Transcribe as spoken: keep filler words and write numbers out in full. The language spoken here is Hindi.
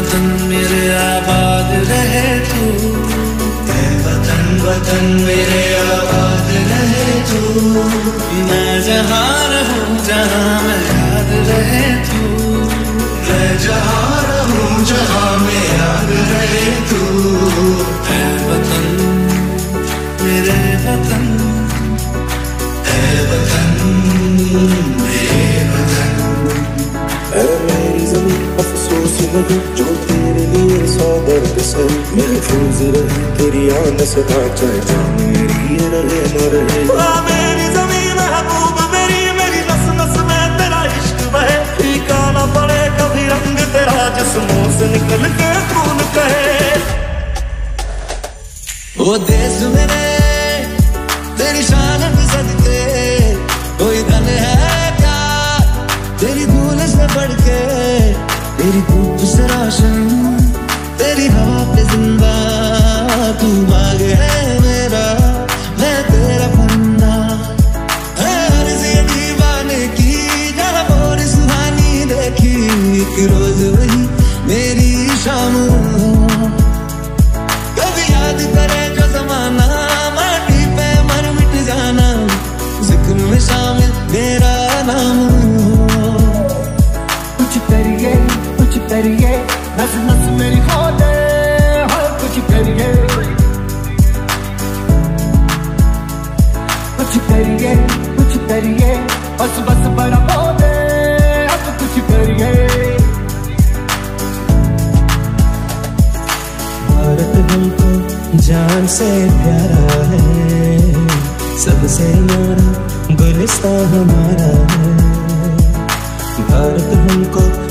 वतन मेरे आबाद रहे तू, ऐ वतन वतन मेरे आबाद रहे तू। मैं जहाँ रहूं जहाँ मैं याद रहे तू, मैं जहाँ रहूं जहाँ मैं याद रहे तू। ऐ वतन मेरे वतन, ऐ वतन मेरे वतन। ऐ मेरी ज़मीं अफसोस नहीं जो तेरे लिए सौ दर्द से महफूज रहे, तेरी आन से ना चाहे जान मेरी ये रहे न रहे। मेरी ज़मीं महबूब मेरी, मेरी नस नस में तेरा इश्क बहे, फीका ना पड़े कभी रंग तेरा जिस्मों से निकल के खून कहे। ओ देश मेरे तेरी शान पे सदके, कोई धन है क्या तेरी धूल से बढ़ के, तेरी धूप से रोशन तेरी हवा पे जिंदा। तू बाग है मेरा मैं तेरा पन्ना, है अर्ज़ ये दीवाने की जहाँ बोल सुहानी देखी। एक रोज वही मेरी शाम कभी याद करे जो जमाना, माटी पे मर मिट जाना, जिक्र में शामिल मेरा नाम। कुछ करिए कुछ करिए नस नस मेरी खोले, हाँ कुछ करिए कुछ करिए कुछ करिए, बस बस बड़ा बोले अब कुछ करिए। भारत हमको जान से प्यारा है, सबसे न्यारा गुलिस्तां हमारा है। भारत हमको